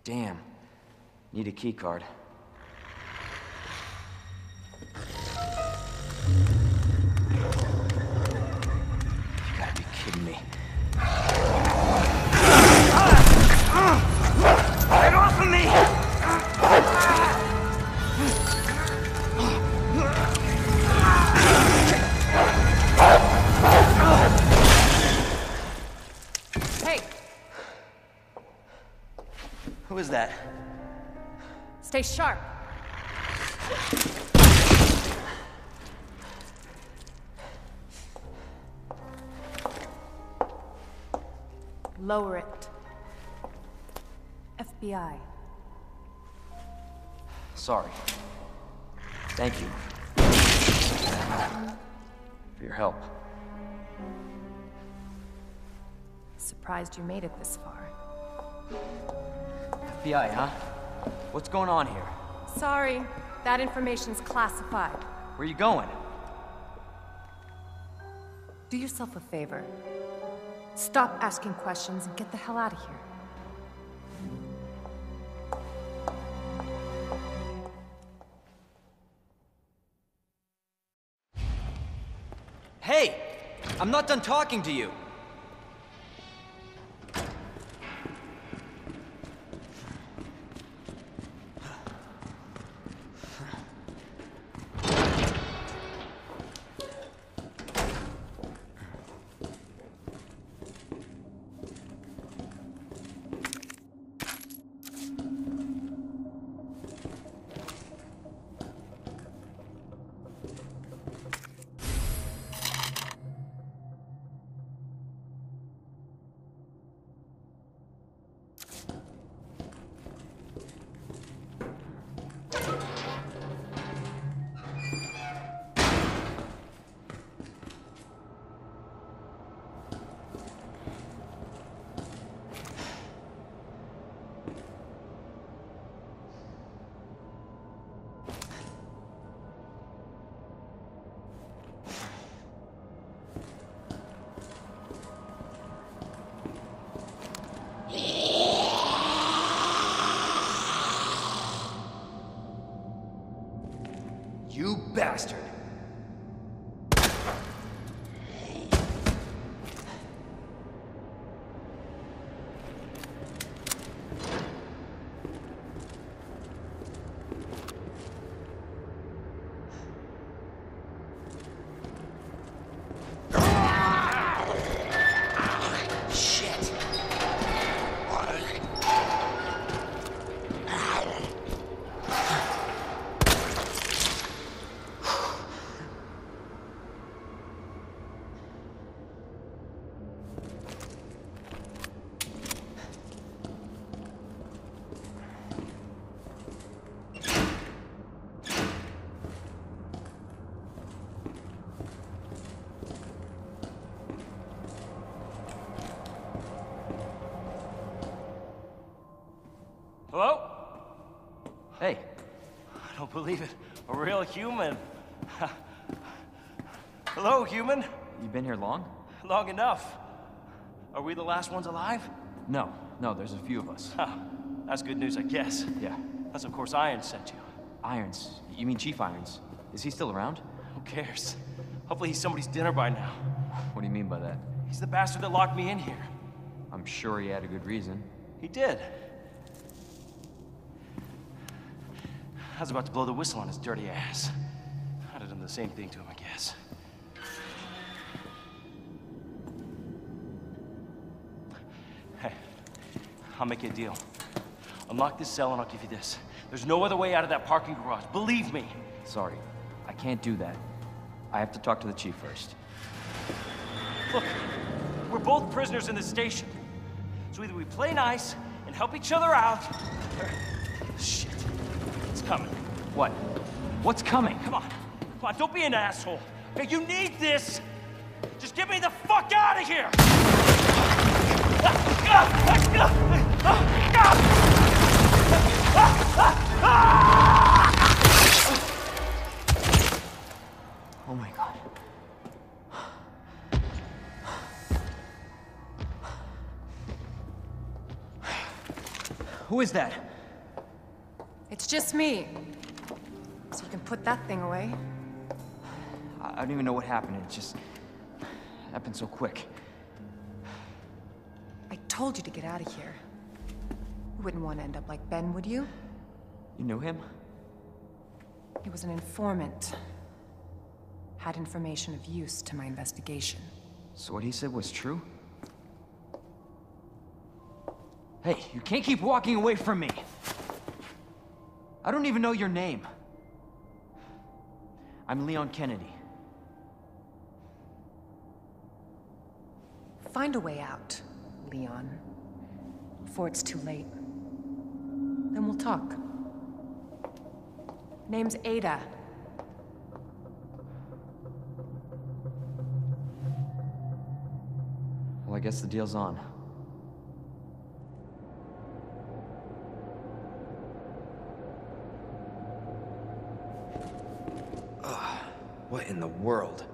Damn. Need a key card. You gotta be kidding me. Get off of me! Hey! Who is that? Stay sharp. Lower it. FBI. Sorry. Thank you. For your help. Surprised you made it this far. FBI, huh? What's going on here? Sorry, that information's classified. Where you going? Do yourself a favor. Stop asking questions and get the hell out of here. Hey! I'm not done talking to you! You bastard! Hello? Hey, I don't believe it. A real human. Hello, human. you been here long? Long enough. Are we the last ones alive? No, there's a few of us. Huh. That's good news, I guess. Yeah. That's of course Irons sent you. Irons? You mean Chief Irons? Is he still around? Who cares? Hopefully he's somebody's dinner by now. What do you mean by that? He's the bastard that locked me in here. I'm sure he had a good reason. He did. I was about to blow the whistle on his dirty ass. I'd have done the same thing to him, I guess. Hey, I'll make you a deal. Unlock this cell and I'll give you this. There's no other way out of that parking garage, believe me. Sorry, I can't do that. I have to talk to the chief first. Look, we're both prisoners in this station. So either we play nice and help each other out, or... Shit. It's coming. What? What's coming? Come on, don't be an asshole. Hey, you need this. Just get me the fuck out of here. Oh my God. Who is is that? It's just me. So you can put that thing away. I don't even know what happened. It just happened so quick. I told you to get out of here. You wouldn't want to end up like Ben, would you? You knew him? He was an informant. Had information of use to my investigation. So what he said was true? Hey, you can't keep walking away from me! I don't even know your name. I'm Leon Kennedy. Find a way out, Leon. Before it's too late. Then we'll talk. Name's Ada. Well, I guess the deal's on. Ugh, what in the world?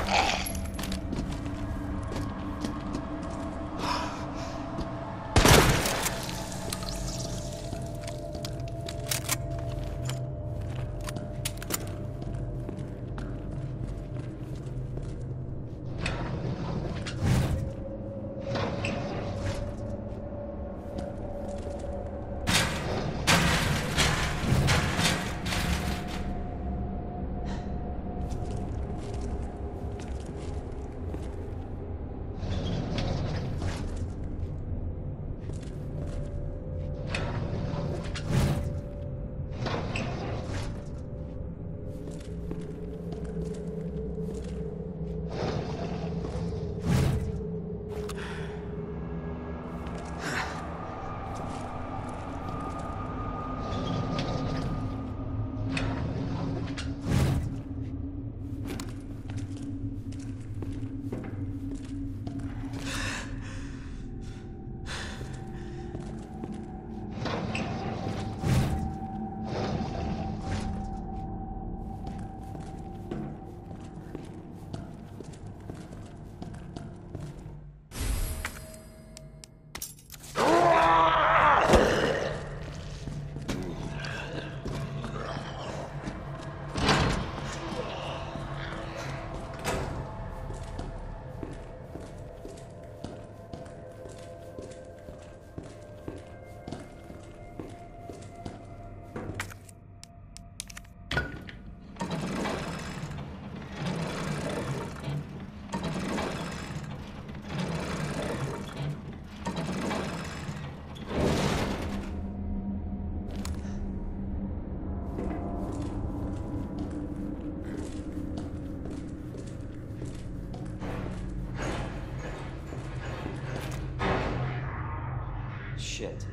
Shit.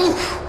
Oof.